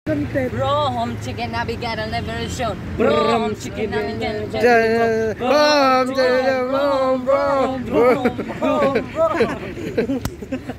Bro, home chicken na bigyan ang level show. Bro, home chicken na bigyan Bro, bro, bro, bro.